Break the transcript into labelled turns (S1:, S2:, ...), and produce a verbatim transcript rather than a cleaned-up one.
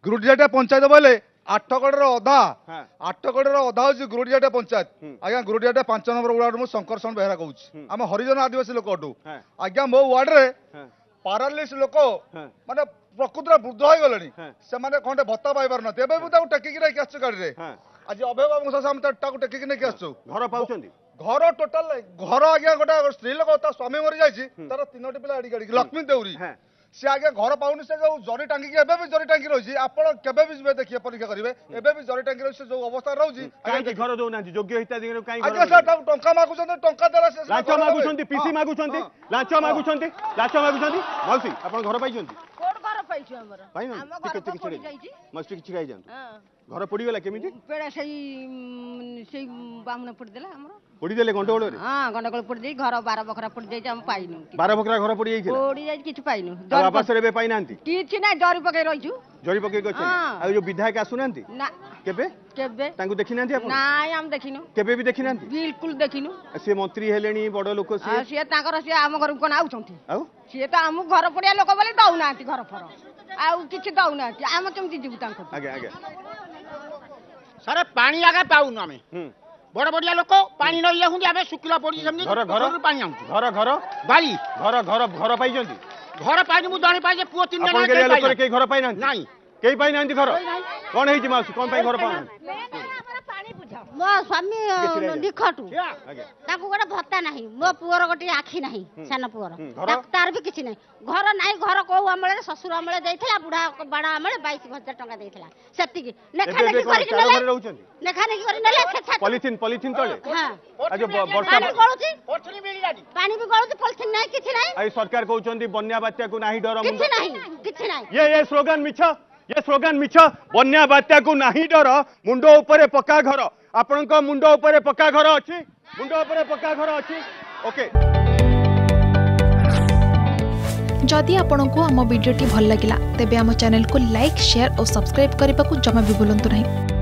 S1: गुरुडियाटा पंचायत बोले आठगड़ अधा आठगड़ अधा हूँ गुरुडियाटा पंचायत आज्ञा गुरुडियाटा पांच नंबर वार्ड मु शंकर शरण बेहरा कहूँ आम हरिजन आदिवासी लोक अटू आज्ञा मो वार्ड रे पारालिस लोक माने प्रकृत वृद्ध हो गले से खंडे भत्ता पाई पार ना टेकिक नहीं आस गाड़ी में आज अभिभावक टेकिक नहीं आसु
S2: घर पाँच
S1: घर टोटाल घर आज्ञा गोटे स्त्री लोक स्वामी मरी जाइए तार तीनो पिला आड़ी गाड़ी लक्ष्मी देउरी सी आगे घर पाऊनी से जो जरी टांगी एबे भी जरी टांगी रही आपण केबे भी जिबे देखिए परीक्षा करिवे एबे भी जरी टांगी रही से जो अवस्था रहउजी
S2: काई घर दो ना योग्य हिताधिकारी काई घर
S1: आगे सर टंका मागुछन टंका देला से
S2: लाच मागुछन पीसी मागुछन लाच मागुछन लाच मागुछन मौसी आपण घर पाइछन
S3: कोड घर पाइछु हमर
S2: पाइन
S3: हम घर पड़ी जाइछि
S2: मस्ती किछि खाइ जान घर पड़ी गेला केमिति
S3: पेड़ा सही सही बामना पड़ी देला हमर
S2: पड़ी देले गंडगोल रे हां
S3: गंडगोल पड़ी देई घर बारह बखरा पड़ी जाइछि हम पाइनु
S2: बारह बखरा घर पड़ी जाइछि
S3: पड़ी जाइछि किछु पाइनु
S2: वापस रे बे पाइ नांती
S3: किछि ना जरी पके रहिछु
S2: जरी पके गछ आ जो विधायक आसु नांती
S3: ना
S2: केबे
S3: केबे
S2: तांको देखि नांती आपण
S3: नाय हम देखिनु
S2: केबे भी देखि नांती
S3: बिल्कुल देखिनु
S2: से मंत्री हेलेनी बड़ लोक से
S3: आ से ताकर से हम घर कोन आउछंती
S2: आ
S3: से त हम घर पड़िया लोक बोले दउ नांती घर फर आ किछि दउ नांती हम केमति जीवु तांको
S2: आगे आगे
S4: सारे पानी आगे पाउनु आमे बड़ बड़िया लोक पानी न इया हुंदी आमे सुकिला पड़ी समझी
S2: घर घर
S4: पानी आउछु
S2: घर घर
S4: बारी
S2: घर घर घर पाइ जंती
S4: घर पानी मु जानि पाइ जे पुओ तीन
S2: अपन के लोक के घर पाइ ना
S4: नाही
S2: केई पाइ नांती घर कोन हेछि मासु कोन पाइ घर पाउ
S5: मो स्वामी निखटू ताकू गोटे भत्ता नहीं मो पुअर गोटे आखि नहीं सान पुअर तार भी किसी नहीं घर नहीं घर कौ अमले ससुर अमले देइथिला बुढ़ा बड़ा अमले बाईस हजार टका देइथिला सेतिकी लेखा लेखि करि नेले लेखा लेखि करि नेले
S2: पॉलिथिन पॉलिथिन तळे
S5: हां
S2: आज वर्षा
S5: पानी गळुची
S4: पोछनी मिलिलानी
S5: पानी भी गळुची पॉलिथिन नहीं किछि नहीं
S2: आई सरकार कहउचंदी बन्या बात्या को नाही डर
S5: किछि नहीं किछि नहीं
S2: ये ये स्लोगन मिछ ये स्लोगन मिछ बन्या बात्या को नाही डर मुंडो ऊपर पक्का घर आपनका मुंडो ऊपर पक्का घर अछि मुंडो ऊपर पक्का घर अछि ओके
S6: जदि आपंक आम भिडी भल लगा तेब आम चैनल को लाइक शेयर और सब्सक्राइब करने को जमा भी भूलु नहीं।